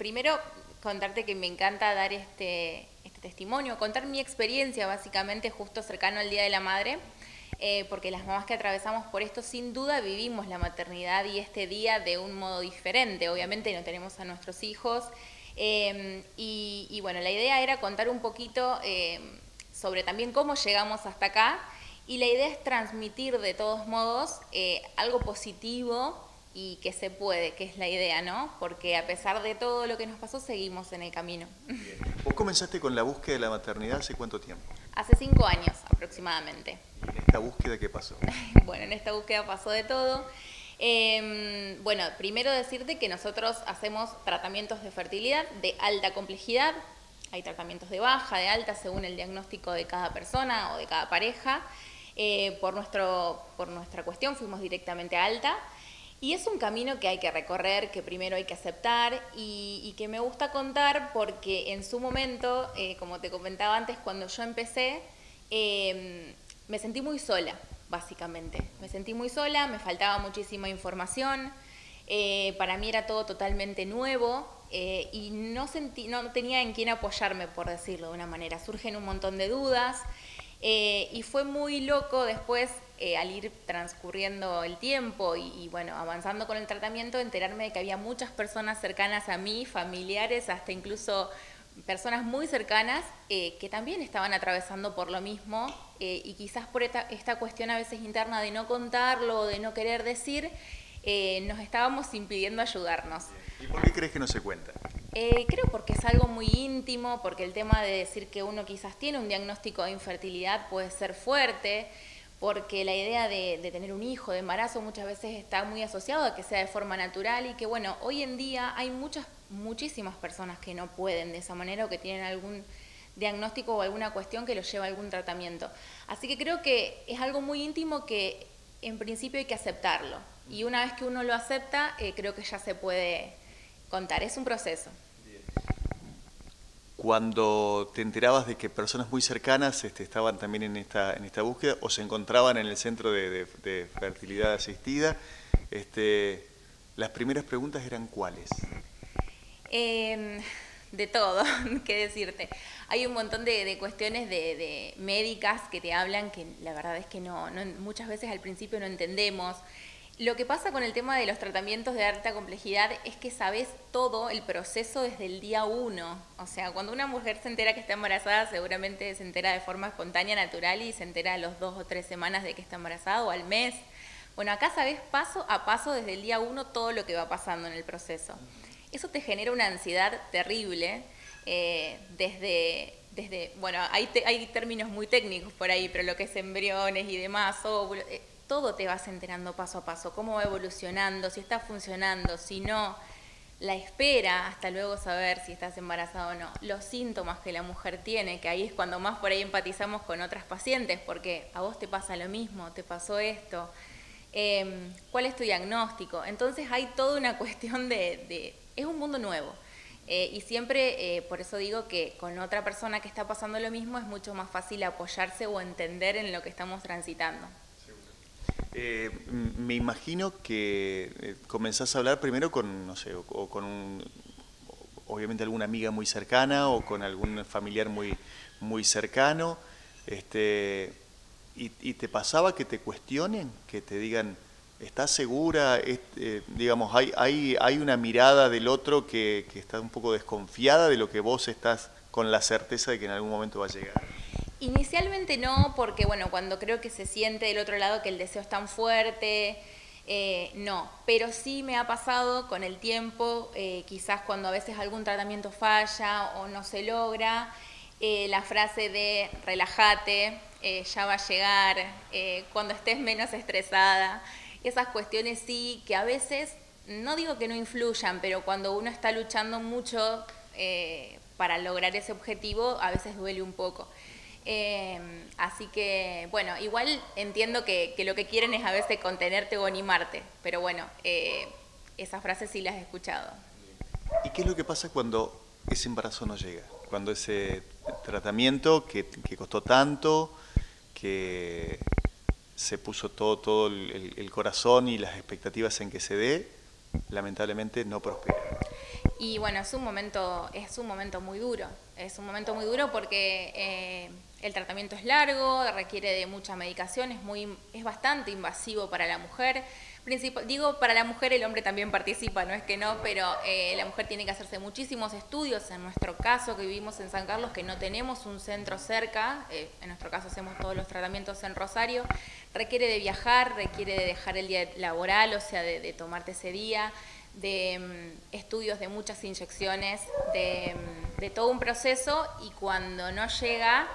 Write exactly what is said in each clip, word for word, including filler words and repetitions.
primero contarte que me encanta dar este, este testimonio, contar mi experiencia básicamente justo cercano al Día de la Madre, eh, porque las mamás que atravesamos por esto sin duda vivimos la maternidad y este día de un modo diferente. Obviamente no tenemos a nuestros hijos eh, y, y bueno, la idea era contar un poquito eh, sobre también cómo llegamos hasta acá y la idea es transmitir de todos modos eh, algo positivo y que se puede, que es la idea, ¿no? Porque a pesar de todo lo que nos pasó, seguimos en el camino. Bien. ¿Vos comenzaste con la búsqueda de la maternidad hace cuánto tiempo? Hace cinco años aproximadamente. ¿Y en esta búsqueda qué pasó? Bueno, en esta búsqueda pasó de todo. Eh, bueno, primero decirte que nosotros hacemos tratamientos de fertilidad de alta complejidad. Hay tratamientos de baja, de alta, según el diagnóstico de cada persona o de cada pareja. Eh, por, nuestro, por nuestra cuestión fuimos directamente a alta. Y es un camino que hay que recorrer, que primero hay que aceptar y, y que me gusta contar porque en su momento, eh, como te comentaba antes, cuando yo empecé, eh, me sentí muy sola, básicamente. Me sentí muy sola, me faltaba muchísima información, eh, para mí era todo totalmente nuevo eh, y no, sentí, no tenía en quién apoyarme, por decirlo de una manera. Surgen un montón de dudas. Eh, y fue muy loco después, eh, al ir transcurriendo el tiempo y, y bueno, avanzando con el tratamiento, enterarme de que había muchas personas cercanas a mí, familiares, hasta incluso personas muy cercanas, eh, que también estaban atravesando por lo mismo eh, y quizás por esta, esta cuestión a veces interna de no contarlo, de no querer decir, eh, nos estábamos impidiendo ayudarnos. ¿Y por qué crees que no se cuenta? Eh, creo porque es algo muy íntimo, porque el tema de decir que uno quizás tiene un diagnóstico de infertilidad puede ser fuerte, porque la idea de, de tener un hijo, de embarazo, muchas veces está muy asociado a que sea de forma natural y que bueno, hoy en día hay muchas, muchísimas personas que no pueden de esa manera o que tienen algún diagnóstico o alguna cuestión que los lleva a algún tratamiento. Así que creo que es algo muy íntimo que en principio hay que aceptarlo y una vez que uno lo acepta, eh, creo que ya se puede contar, es un proceso. Cuando te enterabas de que personas muy cercanas este, estaban también en esta, en esta búsqueda o se encontraban en el centro de, de, de fertilidad asistida, este, las primeras preguntas eran ¿cuáles? Eh, de todo, qué decirte. Hay un montón de, de cuestiones de, de médicas que te hablan que la verdad es que no, no, muchas veces al principio no entendemos. Lo que pasa con el tema de los tratamientos de alta complejidad es que sabes todo el proceso desde el día uno. O sea, cuando una mujer se entera que está embarazada, seguramente se entera de forma espontánea, natural, y se entera a los dos o tres semanas de que está embarazada o al mes. Bueno, acá sabes paso a paso desde el día uno todo lo que va pasando en el proceso. Eso te genera una ansiedad terrible, eh, desde... desde bueno, hay, te, hay términos muy técnicos por ahí, pero lo que es embriones y demás, óvulos... Eh, todo te vas enterando paso a paso, cómo va evolucionando, si está funcionando, si no, la espera hasta luego saber si estás embarazada o no, los síntomas que la mujer tiene, que ahí es cuando más por ahí empatizamos con otras pacientes, porque a vos te pasa lo mismo, te pasó esto, eh, ¿cuál es tu diagnóstico? Entonces hay toda una cuestión de, de es un mundo nuevo. Eh, y siempre, eh, por eso digo que con otra persona que está pasando lo mismo es mucho más fácil apoyarse o entender en lo que estamos transitando. Eh, me imagino que eh, comenzás a hablar primero con, no sé, o, o con un, obviamente alguna amiga muy cercana o con algún familiar muy, muy cercano, este, y, y te pasaba que te cuestionen, que te digan, ¿estás segura? Es, eh, digamos, hay, hay, hay una mirada del otro que, que está un poco desconfiada de lo que vos estás con la certeza de que en algún momento va a llegar. Inicialmente no, porque bueno, cuando creo que se siente del otro lado que el deseo es tan fuerte, eh, no. Pero sí me ha pasado con el tiempo, eh, quizás cuando a veces algún tratamiento falla o no se logra, eh, la frase de relájate, eh, ya va a llegar, eh, cuando estés menos estresada, esas cuestiones sí que a veces, no digo que no influyan, pero cuando uno está luchando mucho eh, para lograr ese objetivo, a veces duele un poco. Eh, así que, bueno, igual entiendo que, que lo que quieren es a veces contenerte o animarte, pero bueno, eh, esas frases sí las he escuchado. ¿Y qué es lo que pasa cuando ese embarazo no llega? Cuando ese tratamiento que, que costó tanto, que se puso todo, todo el, el corazón y las expectativas en que se dé, lamentablemente no prospera. Y bueno, es un momento, es un momento muy duro, es un momento muy duro porque eh, el tratamiento es largo, requiere de mucha medicación, es, muy, es bastante invasivo para la mujer. Principal, digo, para la mujer el hombre también participa, no es que no, pero eh, la mujer tiene que hacerse muchísimos estudios. En nuestro caso, que vivimos en San Carlos, que no tenemos un centro cerca, eh, en nuestro caso hacemos todos los tratamientos en Rosario, requiere de viajar, requiere de dejar el día laboral, o sea, de, de tomarte ese día, de um, estudios de muchas inyecciones, de, um, de todo un proceso, y cuando no llega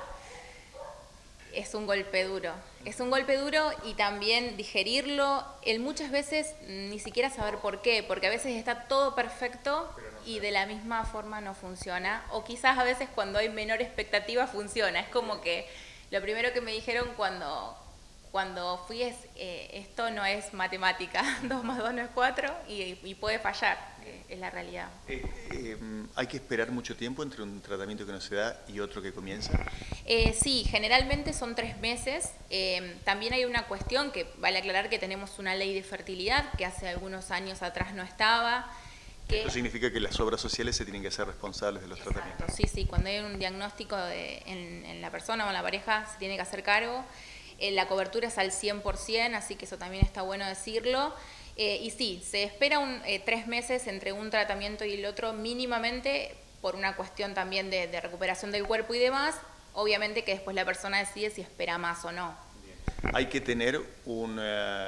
es un golpe duro. Es un golpe duro y también digerirlo, el muchas veces ni siquiera saber por qué, porque a veces está todo perfecto y de la misma forma no funciona, o quizás a veces cuando hay menor expectativa funciona. Es como que lo primero que me dijeron cuando, cuando fui es, eh, esto no es matemática, dos más dos no es cuatro y, y puede fallar, eh, es la realidad. Eh, eh, ¿Hay que esperar mucho tiempo entre un tratamiento que no se da y otro que comienza? Eh, sí, generalmente son tres meses. Eh, también hay una cuestión que vale aclarar que tenemos una ley de fertilidad que hace algunos años atrás no estaba. Que, Esto significa que las obras sociales se tienen que hacer responsables de los exacto, tratamientos. Sí, sí, cuando hay un diagnóstico de, en, en la persona o en la pareja se tiene que hacer cargo. Eh, la cobertura es al cien por ciento, así que eso también está bueno decirlo. Eh, y sí, se espera un, eh, tres meses entre un tratamiento y el otro mínimamente por una cuestión también de, de recuperación del cuerpo y demás. Obviamente que después la persona decide si espera más o no. Bien. Hay que tener una,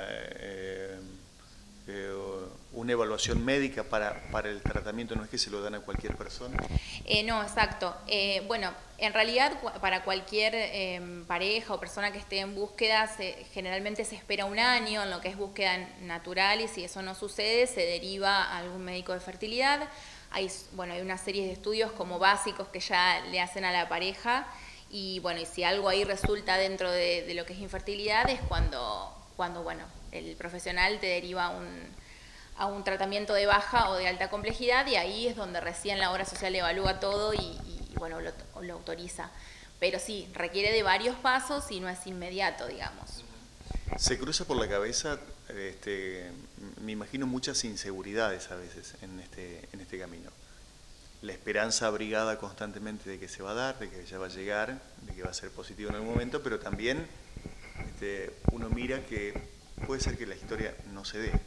eh, eh, una evaluación médica para, para el tratamiento, no es que se lo dan a cualquier persona. Eh, no, exacto. Eh, bueno, en realidad para cualquier eh, pareja o persona que esté en búsqueda, se, generalmente se espera un año en lo que es búsqueda natural, y si eso no sucede se deriva a algún médico de fertilidad. Hay, bueno, hay una serie de estudios como básicos que ya le hacen a la pareja. Y bueno, y si algo ahí resulta dentro de, de lo que es infertilidad, es cuando, cuando bueno, el profesional te deriva a un, a un tratamiento de baja o de alta complejidad, y ahí es donde recién la obra social evalúa todo y, y bueno, lo, lo autoriza. Pero sí, requiere de varios pasos y no es inmediato, digamos. Se cruza por la cabeza, este, me imagino, muchas inseguridades a veces en este, en este camino. La esperanza abrigada constantemente de que se va a dar, de que ya va a llegar, de que va a ser positivo en algún momento, pero también este, uno mira que puede ser que la historia no se dé.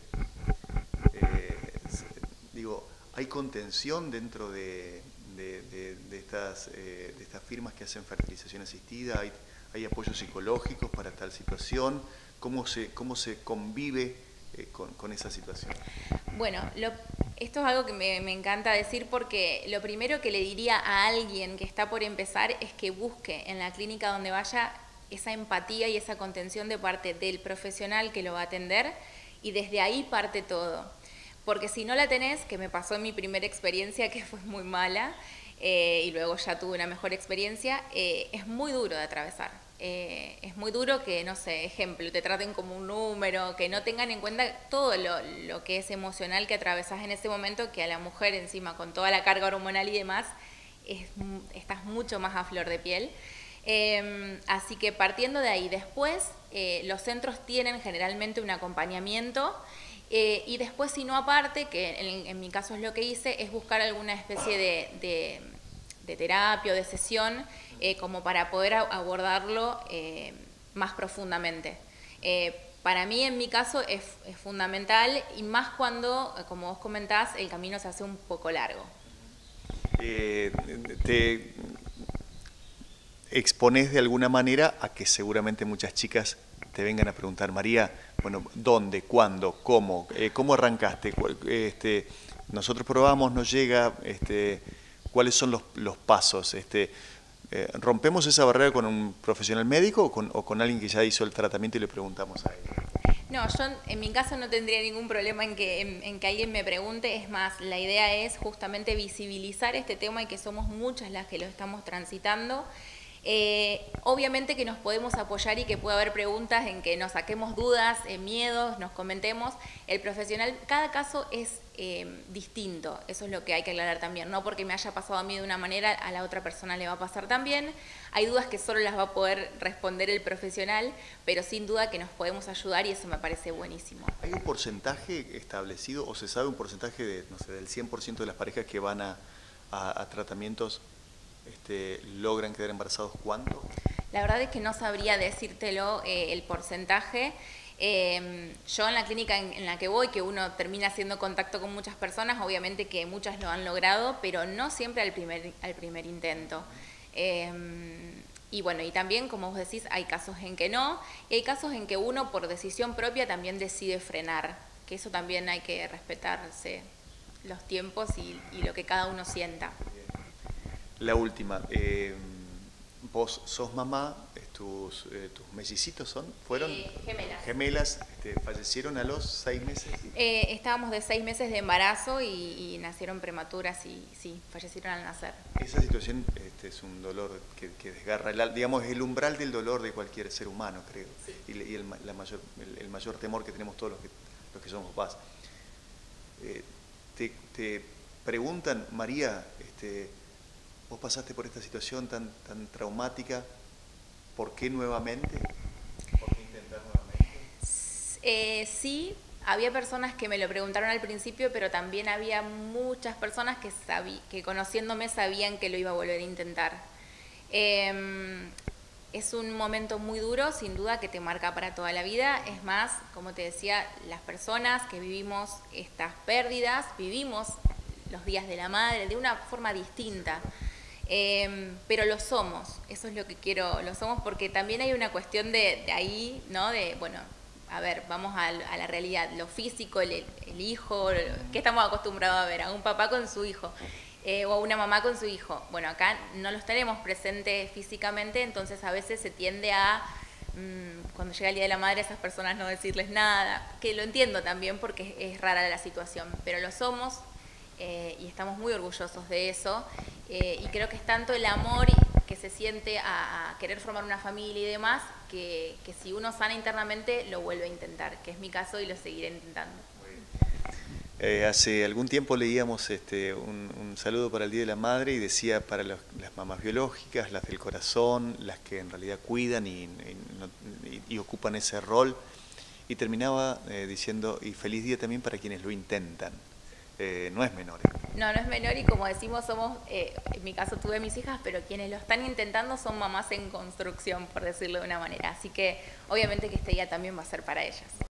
Eh, digo, hay contención dentro de, de, de, de, estas, eh, de estas firmas que hacen fertilización asistida, hay, hay apoyos psicológicos para tal situación, ¿cómo se, cómo se convive eh, con, con esa situación? Bueno, lo, esto es algo que me, me encanta decir, porque lo primero que le diría a alguien que está por empezar es que busque en la clínica donde vaya esa empatía y esa contención de parte del profesional que lo va a atender, y desde ahí parte todo. Porque si no la tenés, que me pasó en mi primera experiencia, que fue muy mala, eh, y luego ya tuve una mejor experiencia, eh, es muy duro de atravesar. Eh, es muy duro que, no sé, ejemplo, te traten como un número, que no tengan en cuenta todo lo, lo que es emocional que atravesás en ese momento, que a la mujer encima, con toda la carga hormonal y demás, es, estás mucho más a flor de piel. Eh, así que partiendo de ahí, después eh, los centros tienen generalmente un acompañamiento, eh, y después, si no aparte, que en, en mi caso es lo que hice, es buscar alguna especie de, de, de terapia o de sesión, eh, como para poder abordarlo eh, más profundamente. Eh, para mí, en mi caso, es, es fundamental, y más cuando, como vos comentás, el camino se hace un poco largo. Eh, te exponés de alguna manera a que seguramente muchas chicas te vengan a preguntar, María, bueno, ¿dónde, cuándo, cómo, eh, cómo arrancaste? Este, nosotros probamos, nos llega, este, ¿cuáles son los, los pasos? Este, eh, ¿Rompemos esa barrera con un profesional médico o con, o con alguien que ya hizo el tratamiento y le preguntamos a él? No, yo en mi caso no tendría ningún problema en que, en, en que alguien me pregunte. Es más, la idea es justamente visibilizar este tema y que somos muchas las que lo estamos transitando. Eh, obviamente que nos podemos apoyar y que puede haber preguntas en que nos saquemos dudas, eh, miedos, nos comentemos. El profesional, cada caso es eh, distinto, eso es lo que hay que aclarar también. No porque me haya pasado a mí de una manera, a la otra persona le va a pasar también. Hay dudas que solo las va a poder responder el profesional, pero sin duda que nos podemos ayudar y eso me parece buenísimo. ¿Hay un porcentaje establecido o se sabe un porcentaje de, no sé, del cien por ciento de las parejas que van a, a, a tratamientos Este, logran quedar embarazados? ¿Cuánto? La verdad es que no sabría decírtelo eh, el porcentaje. Eh, yo en la clínica en, en la que voy, que uno termina haciendo contacto con muchas personas, obviamente que muchas lo han logrado, pero no siempre al primer, al primer intento. Eh, y bueno, y también, como vos decís, hay casos en que no, y hay casos en que uno por decisión propia también decide frenar, que eso también hay que respetarse los tiempos y, y lo que cada uno sienta. La última, eh, vos sos mamá, tus, eh, tus mellicitos son, fueron eh, gemelas, gemelas este, fallecieron a los seis meses. Eh, estábamos de seis meses de embarazo y, y nacieron prematuras y sí, fallecieron al nacer. Esa situación este, es un dolor que, que desgarra, el, digamos, el umbral del dolor de cualquier ser humano, creo, sí. y, y el, la mayor, el, el mayor temor que tenemos todos los que, los que somos papás. Eh, te, te preguntan, María, este, vos pasaste por esta situación tan, tan traumática, ¿por qué nuevamente? ¿Por qué intentar nuevamente? Eh, sí, había personas que me lo preguntaron al principio, pero también había muchas personas que, sabí, que conociéndome sabían que lo iba a volver a intentar. Eh, es un momento muy duro, sin duda, que te marca para toda la vida. Es más, como te decía, las personas que vivimos estas pérdidas, vivimos los días de la madre de una forma distinta. Eh, pero lo somos, eso es lo que quiero, lo somos porque también hay una cuestión de, de ahí, ¿no? De, bueno, a ver, vamos a, a la realidad, lo físico, el, el hijo, ¿qué estamos acostumbrados a ver? A un papá con su hijo, eh, o a una mamá con su hijo. Bueno, acá no los tenemos presentes físicamente, entonces a veces se tiende a, mmm, cuando llega el Día de la Madre, a esas personas no decirles nada, que lo entiendo también porque es, es rara la situación, pero lo somos. Eh, y estamos muy orgullosos de eso, eh, y creo que es tanto el amor que se siente a, a querer formar una familia y demás, que, que si uno sana internamente lo vuelve a intentar, que es mi caso y lo seguiré intentando. Eh, hace algún tiempo leíamos este, un, un saludo para el Día de la Madre y decía para los, las mamás biológicas, las del corazón, las que en realidad cuidan y, y, no, y, y ocupan ese rol, y terminaba eh, diciendo, y feliz día también para quienes lo intentan. Eh, no es menor. No, no es menor y como decimos somos, eh, en mi caso tuve mis hijas, pero quienes lo están intentando son mamás en construcción, por decirlo de una manera. Así que obviamente que este día también va a ser para ellas.